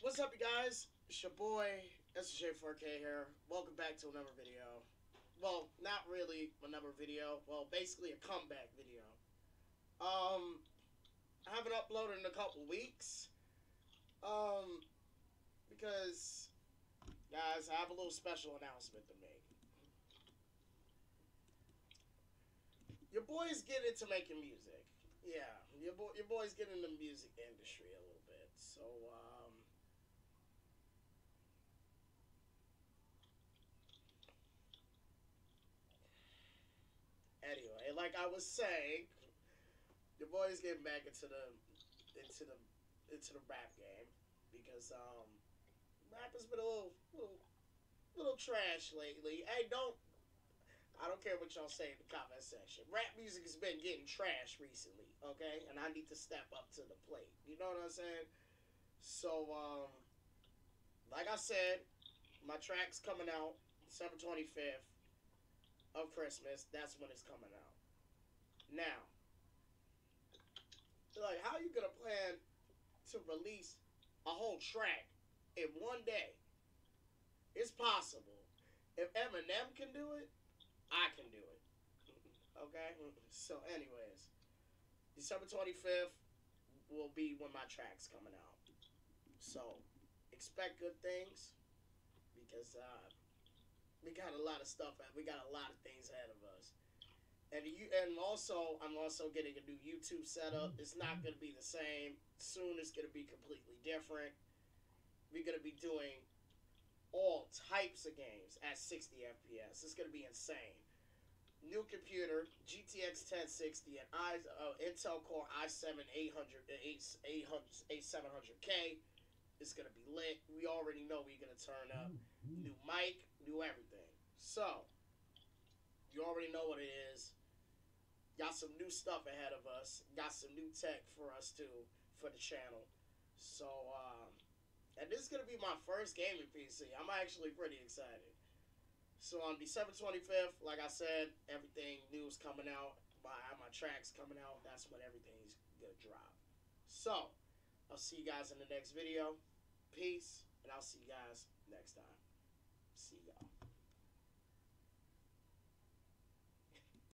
What's up, you guys? It's your boy SJ4K here. Welcome back to another video. Well, not really another video. Well, basically a comeback video. I haven't uploaded in a couple weeks. Um, because guys, I have a little special announcement to make. Your boy's getting into making music. Yeah, your boy's getting in the music industry a little bit. So anyway, like I was saying, your boy's getting back into the into the rap game because rap has been a little trash lately. I don't care what y'all say in the comment section. Rap music has been getting trash recently, okay? And I need to step up to the plate. You know what I'm saying? So like I said, my track's coming out December 25th of Christmas. That's when it's coming out. Now, like, how you gonna plan to release a whole track in one day? It's possible. If Eminem can do it, I can do it. Okay? So, anyways, December 25th will be when my track's coming out. So, expect good things because we got a lot of stuff. We got a lot of things ahead of us. And also, I'm also getting a new YouTube setup. It's not going to be the same. Soon it's going to be completely different. We're going to be doing all types of games at 60 FPS. It's going to be insane. New computer, GTX 1060, and Intel Core i7 8700K. It's going to be lit. We already know we're going to turn up. New mic, new everything. So, you already know what it is. Got some new stuff ahead of us. Got some new tech for us too, for the channel. So, and this is going to be my first gaming PC. I'm actually pretty excited. So on December 25th, like I said, everything new is coming out. My track's coming out. That's when everything's going to drop. So, I'll see you guys in the next video. Peace, and I'll see you guys next time. See y'all.